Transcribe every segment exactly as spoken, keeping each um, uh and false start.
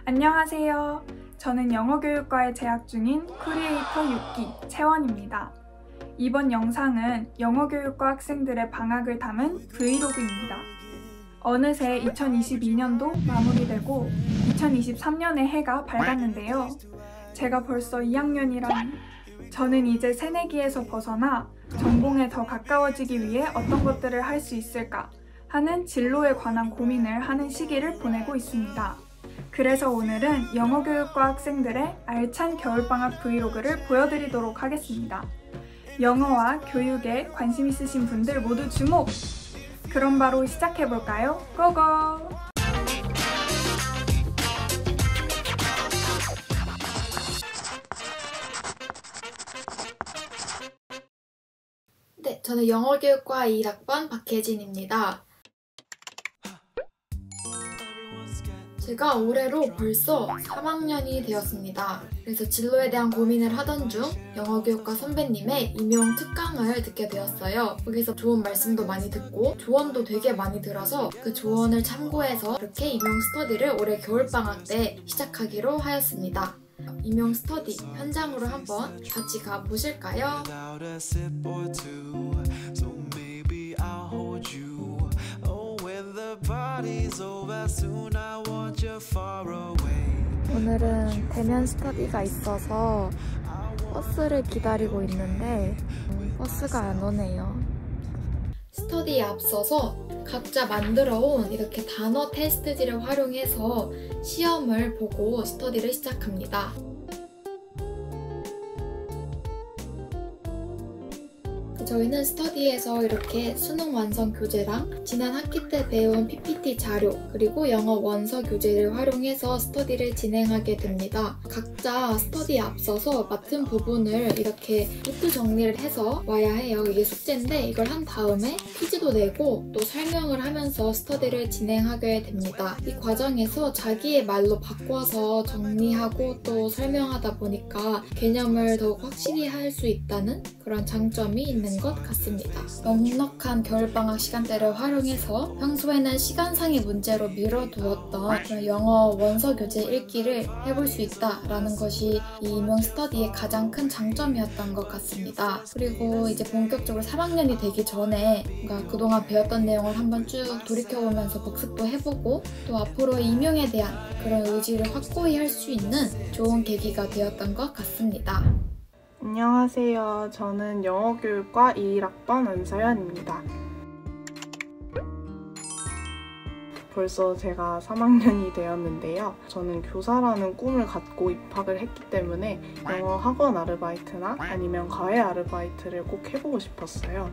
안녕하세요. 저는 영어교육과에 재학 중인 크리에이터 육 기 채원입니다. 이번 영상은 영어교육과 학생들의 방학을 담은 브이로그입니다. 어느새 이천이십이 년도 마무리되고 이천이십삼 년의 해가 밝았는데요. 제가 벌써 이 학년이라니 저는 이제 새내기에서 벗어나 전공에 더 가까워지기 위해 어떤 것들을 할 수 있을까 하는 진로에 관한 고민을 하는 시기를 보내고 있습니다. 그래서 오늘은 영어교육과 학생들의 알찬 겨울방학 브이로그를 보여드리도록 하겠습니다. 영어와 교육에 관심 있으신 분들 모두 주목! 그럼 바로 시작해볼까요? 고고! 네, 저는 영어교육과 이 학번 박혜진입니다. 제가 올해로 벌써 삼 학년이 되었습니다. 그래서 진로에 대한 고민을 하던 중 영어교육과 선배님의 임용 특강을 듣게 되었어요. 거기서 좋은 말씀도 많이 듣고 조언도 되게 많이 들어서 그 조언을 참고해서 이렇게 임용 스터디를 올해 겨울방학 때 시작하기로 하였습니다. 임용 스터디 현장으로 한번 같이 가보실까요? 오늘은 대면 스터디가 있어서 버스를 기다리고 있는데 버스가 안 오네요. 스터디에 앞서서 각자 만들어온 이렇게 단어 테스트지를 활용해서 시험을 보고 스터디를 시작합니다. 저희는 스터디에서 이렇게 수능 완성 교재랑 지난 학기 때 배운 피피티 자료 그리고 영어 원서 교재를 활용해서 스터디를 진행하게 됩니다. 각자 스터디에 앞서서 맡은 부분을 이렇게 노트 정리를 해서 와야 해요. 이게 숙제인데 이걸 한 다음에 퀴즈도 내고 또 설명을 하면서 스터디를 진행하게 됩니다. 이 과정에서 자기의 말로 바꿔서 정리하고 또 설명하다 보니까 개념을 더욱 확실히 할 수 있다는 그런 장점이 있는 것 같습니다. 넉넉한 겨울방학 시간대를 활용해서 평소에는 시간상의 문제로 미뤄두었던 영어 원서 교재 읽기를 해볼 수 있다라는 것이 이 임용 스터디의 가장 큰 장점이었던 것 같습니다. 그리고 이제 본격적으로 삼 학년이 되기 전에 뭔가 그동안 배웠던 내용을 한번 쭉 돌이켜보면서 복습도 해보고 또 앞으로 임용에 대한 그런 의지를 확고히 할 수 있는 좋은 계기가 되었던 것 같습니다. 안녕하세요. 저는 영어교육과 이 학번 은서연입니다. 벌써 제가 삼 학년이 되었는데요. 저는 교사라는 꿈을 갖고 입학을 했기 때문에 영어 학원 아르바이트나 아니면 과외 아르바이트를 꼭 해보고 싶었어요.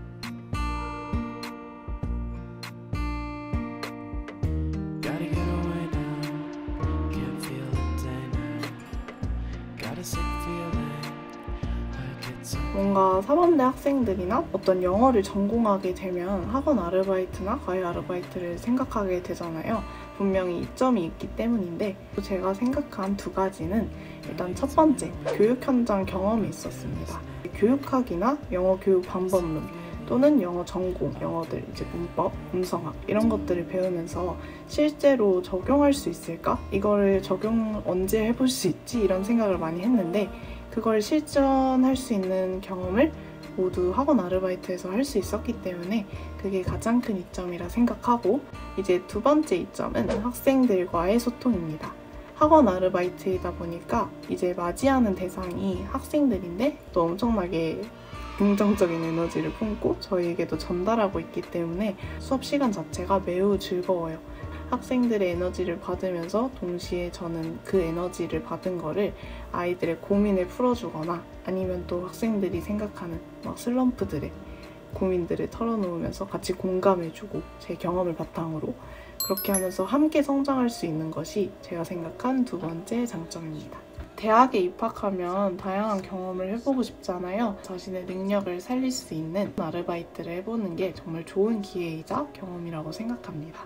뭔가 사범대 학생들이나 어떤 영어를 전공하게 되면 학원 아르바이트나 과외 아르바이트를 생각하게 되잖아요. 분명히 이점이 있기 때문인데 제가 생각한 두 가지는 일단 첫 번째, 교육 현장 경험이 있었습니다. 교육학이나 영어 교육 방법론 또는 영어 전공, 영어들, 이제 문법, 음성학 이런 것들을 배우면서 실제로 적용할 수 있을까? 이거를 적용 언제 해볼 수 있지? 이런 생각을 많이 했는데 그걸 실전할 수 있는 경험을 모두 학원 아르바이트에서 할 수 있었기 때문에 그게 가장 큰 이점이라 생각하고 이제 두 번째 이점은 학생들과의 소통입니다. 학원 아르바이트이다 보니까 이제 맞이하는 대상이 학생들인데 또 엄청나게 긍정적인 에너지를 품고 저희에게도 전달하고 있기 때문에 수업 시간 자체가 매우 즐거워요. 학생들의 에너지를 받으면서 동시에 저는 그 에너지를 받은 거를 아이들의 고민을 풀어주거나 아니면 또 학생들이 생각하는 막 슬럼프들의 고민들을 털어놓으면서 같이 공감해주고 제 경험을 바탕으로 그렇게 하면서 함께 성장할 수 있는 것이 제가 생각한 두 번째 장점입니다. 대학에 입학하면 다양한 경험을 해보고 싶잖아요. 자신의 능력을 살릴 수 있는 아르바이트를 해보는 게 정말 좋은 기회이자 경험이라고 생각합니다.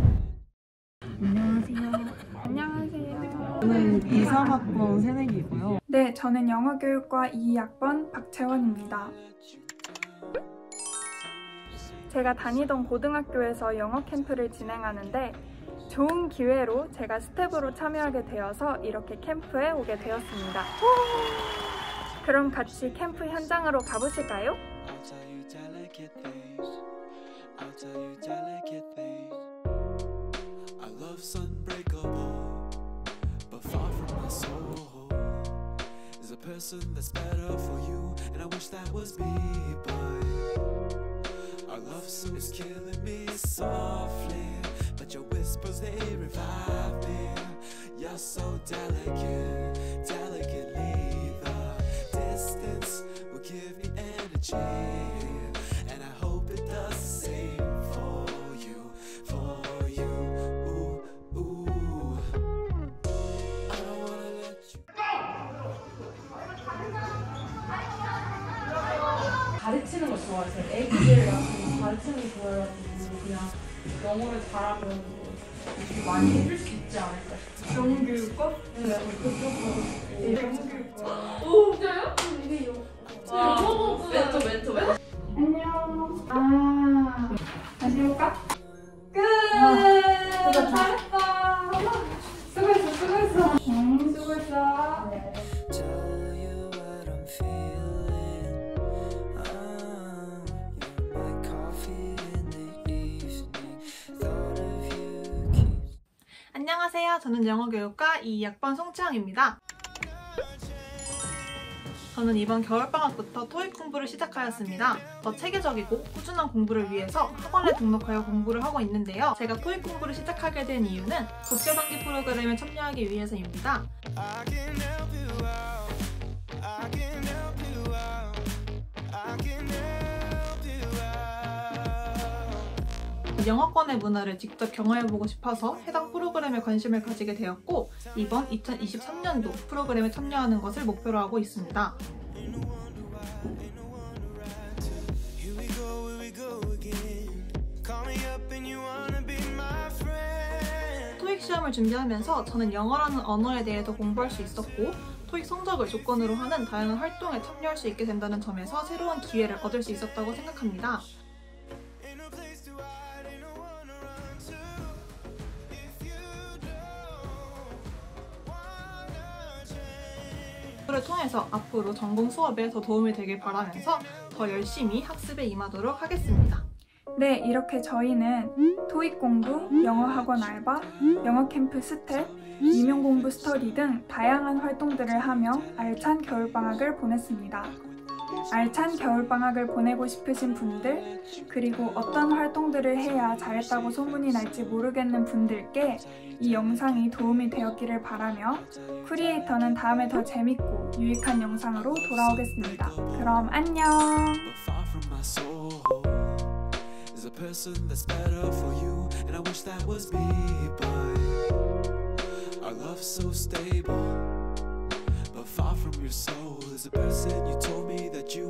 안녕하세요. 안녕하세요. 저는 이, 삼 학번 새내기고요. 네, 저는 영어교육과 이 학번 박채원입니다. 제가 다니던 고등학교에서 영어 캠프를 진행하는데 좋은 기회로 제가 스텝으로 참여하게 되어서 이렇게 캠프에 오게 되었습니다. 그럼 같이 캠프 현장으로 가보실까요? Person that's better for you, and I wish that was me, but our love song is killing me softly, but your whispers, they revive me. You're so delicate, delicately the distance will give me energy, and I hope it does the same for you, for you. Ooh, ooh. I don't wanna let you 가르치는 거 좋아해요. 애기들 같은 가르치는 게 좋아해가지고 그냥 영어를 잘하면 뭐 많이 해줄 수 있지 않을까 싶어요. 영어교육과? 네, 그쪽으로. 영어교육과. 오, 진짜요? 이게 영어. 영어 멘토, 멘토, 멘토. 안녕. 아, 다시 해볼까? 끝! 아, 잘했다. 수고했어, 수고했어. 응, 수고했어. 네. 안녕하세요. 저는 영어교육과 이 학번 송채영입니다. 저는 이번 겨울방학부터 토익 공부를 시작하였습니다. 더 체계적이고 꾸준한 공부를 위해서 학원에 등록하여 공부를 하고 있는데요. 제가 토익 공부를 시작하게 된 이유는 국제단기 프로그램에 참여하기 위해서입니다. 영어권의 문화를 직접 경험해보고 싶어서 해당 프로그램에 관심을 가지게 되었고 이번 이천이십삼 년도 프로그램에 참여하는 것을 목표로 하고 있습니다. 토익 시험을 준비하면서 저는 영어라는 언어에 대해서 공부할 수 있었고 토익 성적을 조건으로 하는 다양한 활동에 참여할 수 있게 된다는 점에서 새로운 기회를 얻을 수 있었다고 생각합니다. 를 통해서 앞으로 전공 수업에 더 도움이 되길 바라면서 더 열심히 학습에 임하도록 하겠습니다. 네, 이렇게 저희는 토익 공부, 영어 학원 알바, 영어 캠프 스텝, 임용 공부 스터디 등 다양한 활동들을 하며 알찬 겨울방학을 보냈습니다. 알찬 겨울방학을 보내고 싶으신 분들, 그리고 어떤 활동들을 해야 잘했다고 소문이 날지 모르겠는 분들께 이 영상이 도움이 되었기를 바라며 크리에이터는 다음에 더 재밌고 유익한 영상으로 돌아오겠습니다. 그럼 안녕! Far from your soul is a person you told me that you